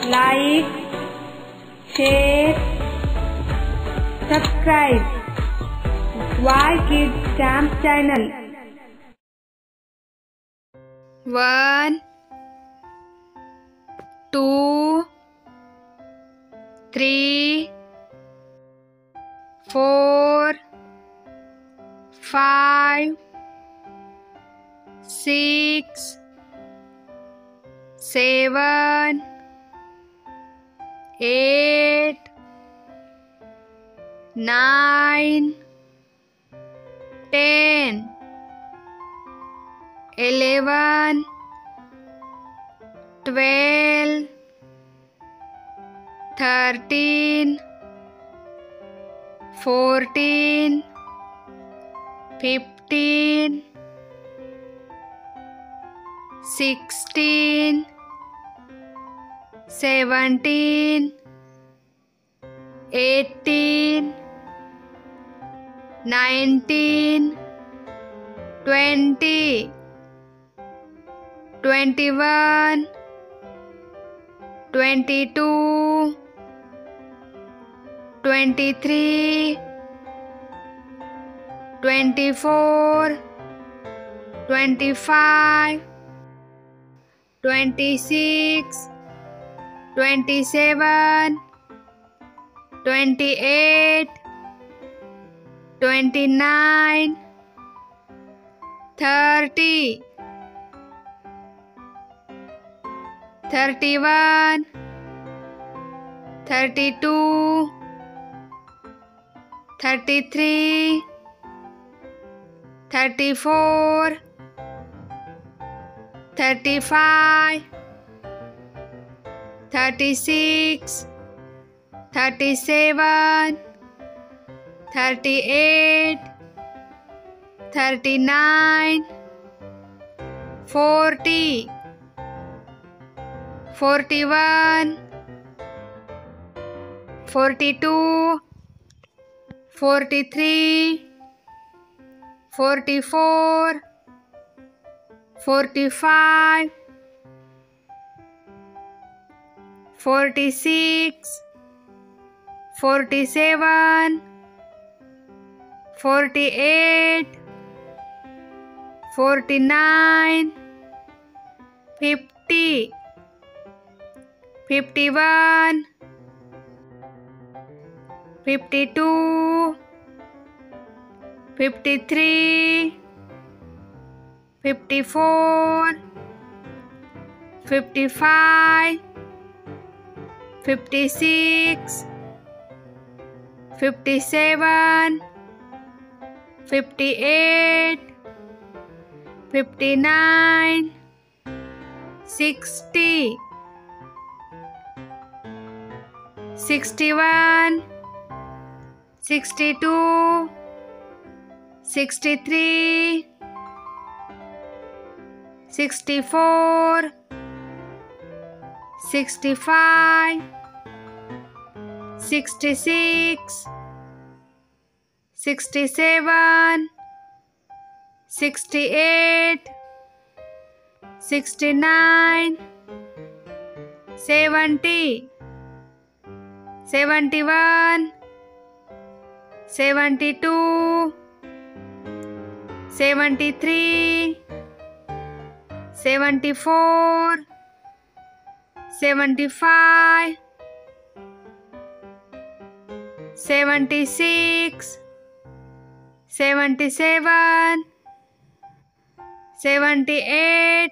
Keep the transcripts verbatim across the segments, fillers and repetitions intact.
like, share, subscribe Y Kids Stamp channel. One, two, three, four, five, six, seven, eight, nine, ten, eleven, twelve, thirteen, fourteen, fifteen, sixteen, seventeen, eighteen, nineteen, twenty, twenty-one, twenty-two, twenty-three, twenty-four, twenty-five, twenty-six, twenty-seven, twenty-eight, twenty-nine, thirty, thirty-one, thirty-two, thirty-three, thirty-four, thirty-five, thirty-six, thirty-seven, thirty-eight, thirty-nine, forty, forty-one, forty-two, forty-three, forty-four, forty-five, forty-six, forty-seven, forty-eight, forty-nine, fifty, fifty-one, fifty-two, fifty-three, fifty-four, fifty-five, fifty-six, fifty-seven, fifty-eight, fifty-nine, sixty, sixty-one, sixty-two, sixty-three, sixty-four, sixty-five, sixty-six, sixty-seven, sixty-eight, sixty-nine, seventy, seventy-one, seventy-two, seventy-three, seventy-four, seventy-five, seventy-six, seventy-seven, seventy-eight,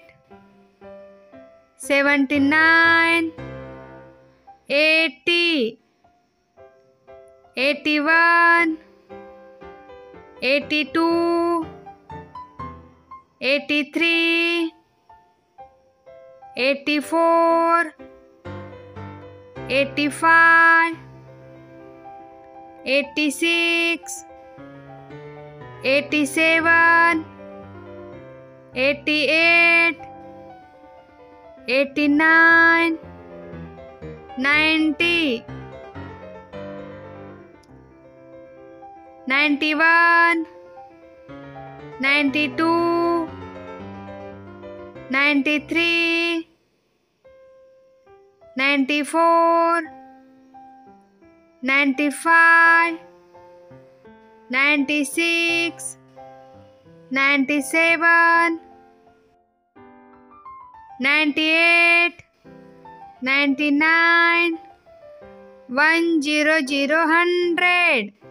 seventy-nine, eighty, eighty-one, eighty-two, eighty-three, eighty-four, eighty-five, eighty-six, eighty-seven, eighty-eight, eighty-nine, ninety, ninety-one, ninety-two, ninety-three, ninety-four, ninety-five, ninety-six, ninety-seven, ninety-eight, ninety-nine, one hundred, hundred.